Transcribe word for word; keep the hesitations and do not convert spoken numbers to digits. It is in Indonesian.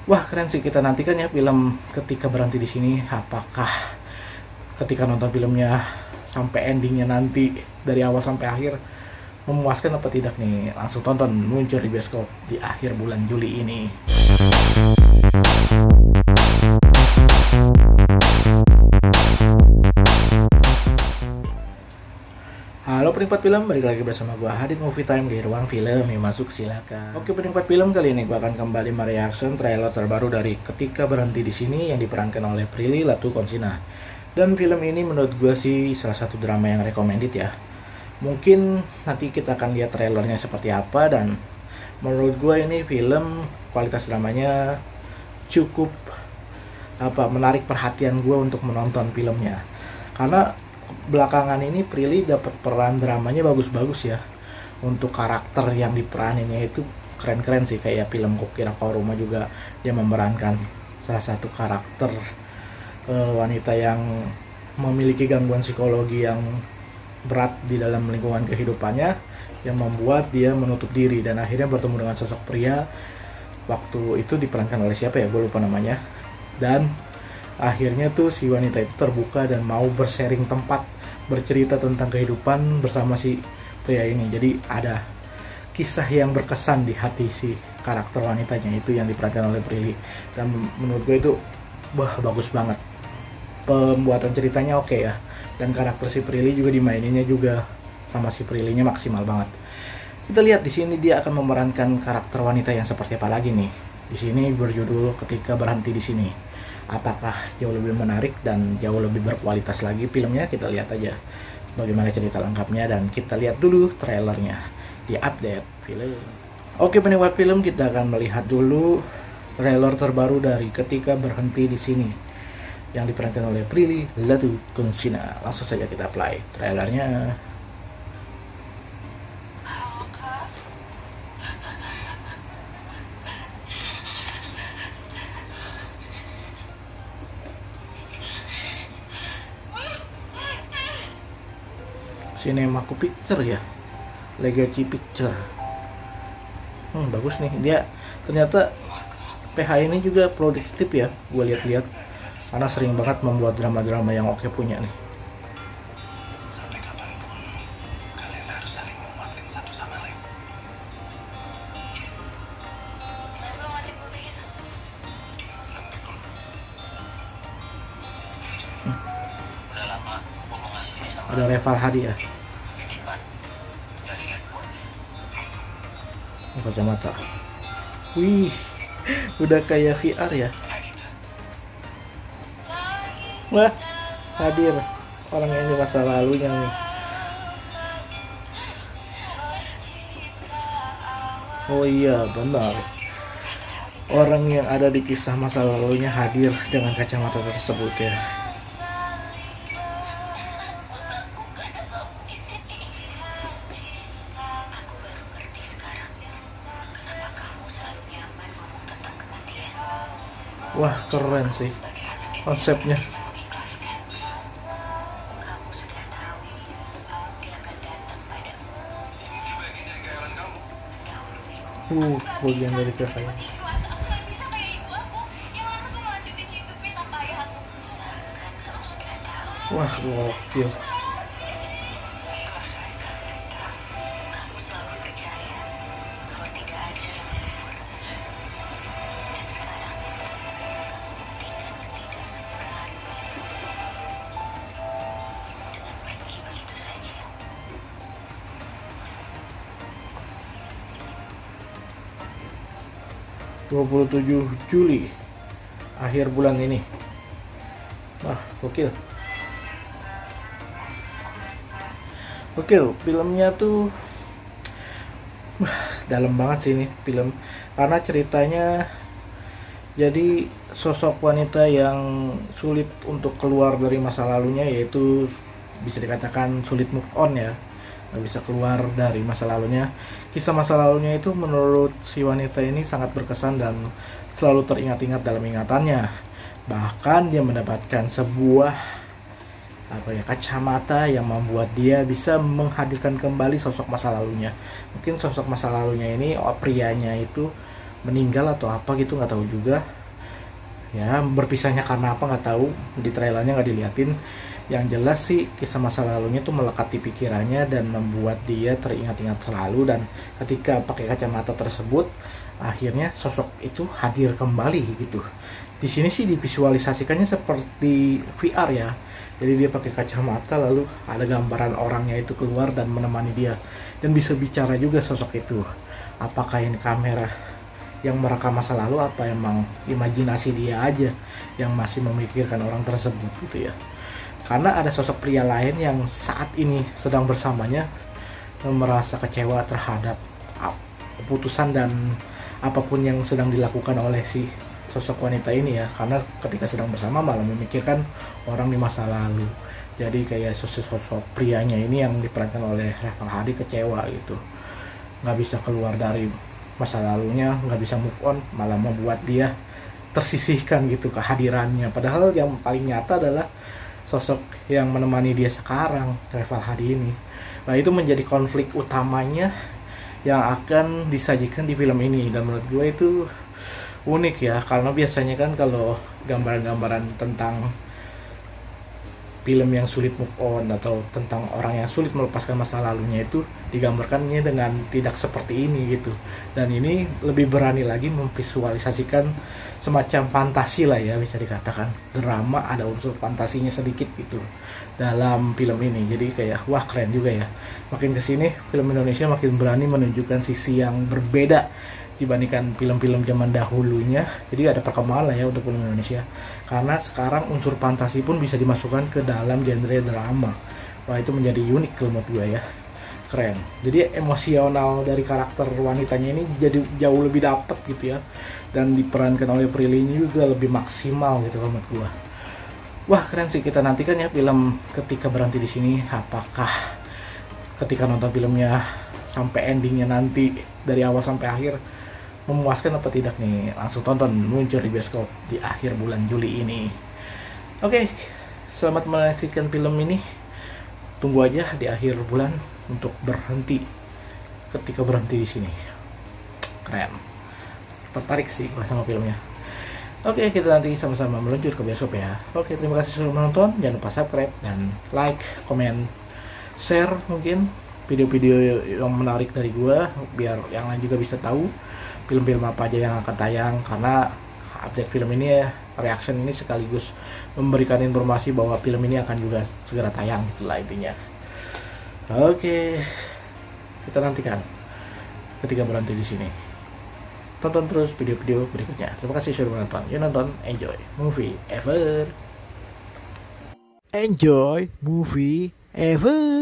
Wah keren sih, kita nantikan ya film Ketika Berhenti di Sini. Apakah ketika nonton filmnya sampai endingnya nanti dari awal sampai akhir memuaskan apa tidak nih? Langsung tonton, muncul di bioskop di akhir bulan Juli ini. Halo penikmat film, balik lagi bersama gua Hadid Movie Time di ruang film. Yang masuk silakan. Oke penikmat film, kali ini gua akan kembali mereaction trailer terbaru dari Ketika Berhenti di Sini yang diperankan oleh Prilly Latuconsina. Dan film ini menurut gua sih salah satu drama yang recommended ya. Mungkin nanti kita akan lihat trailernya seperti apa, dan menurut gua ini film kualitas dramanya cukup apa menarik perhatian gua untuk menonton filmnya. Karena belakangan ini Prilly dapat peran dramanya bagus-bagus ya. Untuk karakter yang diperaninnya itu keren-keren sih, kayak film Kokira Koruma juga dia memerankan salah satu karakter uh, wanita yang memiliki gangguan psikologi yang berat di dalam lingkungan kehidupannya, yang membuat dia menutup diri dan akhirnya bertemu dengan sosok pria. Waktu itu diperankan oleh siapa ya, gue lupa namanya. Dan akhirnya tuh si wanita itu terbuka dan mau bersharing tempat, bercerita tentang kehidupan bersama si pria ini. Jadi ada kisah yang berkesan di hati si karakter wanitanya itu yang diperankan oleh Prilly. Dan menurut gue itu wah bagus banget. Pembuatan ceritanya oke ya. Dan karakter si Prilly juga dimaininnya juga sama si Prilly-nya maksimal banget. Kita lihat di sini dia akan memerankan karakter wanita yang seperti apa lagi nih. Di sini berjudul Ketika Berhenti di Sini. Apakah jauh lebih menarik dan jauh lebih berkualitas lagi filmnya? Kita lihat aja bagaimana cerita lengkapnya, dan kita lihat dulu trailernya di update film. Oke penikmat film, kita akan melihat dulu trailer terbaru dari Ketika Berhenti di Sini yang diperankan oleh Prilly Latuconsina. Langsung saja kita play trailernya. Cinemaku Picture ya, Legacy Picture. Hmm, bagus nih, dia ternyata P H ini juga produktif ya, gue lihat-lihat, karena sering banget membuat drama-drama yang oke punya nih. Sampai kapanpun kalian harus saling menguatkan satu sama lain. Hmm. Udah lama gue mau ngasih ini sama Ada Reval Hadi ya. Kacamata. Wih, udah kayak V R ya. Wah, hadir orang yang di masa lalunya nih. Oh iya, benar. Orang yang ada di kisah masa lalunya hadir dengan kacamata tersebut ya. Wah keren sih konsepnya. Uh, bagian dari kekayaan. Wah gokil. dua puluh tujuh Juli akhir bulan ini. Wah gokil. Gokil, filmnya tuh wah, dalam banget sih ini film, karena ceritanya jadi sosok wanita yang sulit untuk keluar dari masa lalunya, yaitu bisa dikatakan sulit move on ya, nggak bisa keluar dari masa lalunya. Kisah masa lalunya itu menurut si wanita ini sangat berkesan dan selalu teringat-ingat dalam ingatannya. Bahkan dia mendapatkan sebuah apa ya kacamata yang membuat dia bisa menghadirkan kembali sosok masa lalunya. Mungkin sosok masa lalunya ini, oh, prianya itu meninggal atau apa gitu, nggak tahu juga ya. Berpisahnya karena apa nggak tahu, di trailernya nggak diliatin. Yang jelas sih kisah masa lalunya tuh melekat di pikirannya dan membuat dia teringat-ingat selalu, dan ketika pakai kacamata tersebut akhirnya sosok itu hadir kembali gitu. Di sini sih divisualisasikannya seperti V R ya. Jadi dia pakai kacamata, lalu ada gambaran orangnya itu keluar dan menemani dia, dan bisa bicara juga sosok itu. Apakah ini kamera yang merekam masa lalu, apa emang imajinasi dia aja yang masih memikirkan orang tersebut gitu ya. Karena ada sosok pria lain yang saat ini sedang bersamanya merasa kecewa terhadap keputusan dan apapun yang sedang dilakukan oleh si sosok wanita ini ya. Karena ketika sedang bersama malah memikirkan orang di masa lalu. Jadi kayak sosok-sosok prianya ini yang diperankan oleh Reval Hadi kecewa gitu, nggak bisa keluar dari masa lalunya, nggak bisa move on, malah membuat dia tersisihkan gitu kehadirannya. Padahal yang paling nyata adalah sosok yang menemani dia sekarang, Reval Hadi ini. Nah itu menjadi konflik utamanya yang akan disajikan di film ini, dan menurut gue itu unik ya. Karena biasanya kan kalau gambaran-gambaran tentang film yang sulit move on atau tentang orang yang sulit melepaskan masa lalunya itu digambarkannya dengan tidak seperti ini gitu. Dan ini lebih berani lagi memvisualisasikan semacam fantasi lah ya, bisa dikatakan drama, ada unsur fantasinya sedikit gitu dalam film ini. Jadi kayak wah keren juga ya. Makin kesini film Indonesia makin berani menunjukkan sisi yang berbeda dibandingkan film-film zaman dahulunya. Jadi ada perkembangan lah ya untuk film Indonesia, karena sekarang unsur fantasi pun bisa dimasukkan ke dalam genre drama. Wah itu menjadi unik menurut gue ya, keren. Jadi emosional dari karakter wanitanya ini jadi jauh lebih dapet gitu ya, dan diperankan oleh Prilly juga lebih maksimal gitu menurut gue. Wah keren sih, kita nantikan ya film Ketika Berhenti di Sini. Apakah ketika nonton filmnya sampai endingnya nanti dari awal sampai akhir memuaskan apa tidak nih? Langsung tonton, muncul di bioskop di akhir bulan Juli ini. Oke, selamat menyaksikan film ini. Tunggu aja di akhir bulan untuk berhenti, Ketika Berhenti di Sini. Keren, tertarik sih gua sama filmnya. Oke, kita nanti sama-sama meluncur ke bioskop ya. Oke, terima kasih sudah menonton. Jangan lupa subscribe dan like, komen, share mungkin video-video yang menarik dari gua, biar yang lain juga bisa tahu film-film apa aja yang akan tayang. Karena update film ini ya, reaction ini sekaligus memberikan informasi bahwa film ini akan juga segera tayang, itulah intinya. Oke, kita nantikan Ketika Berhenti di Sini. Tonton terus video-video berikutnya. Terima kasih sudah menonton. Yuk nonton, enjoy movie ever. Enjoy movie ever.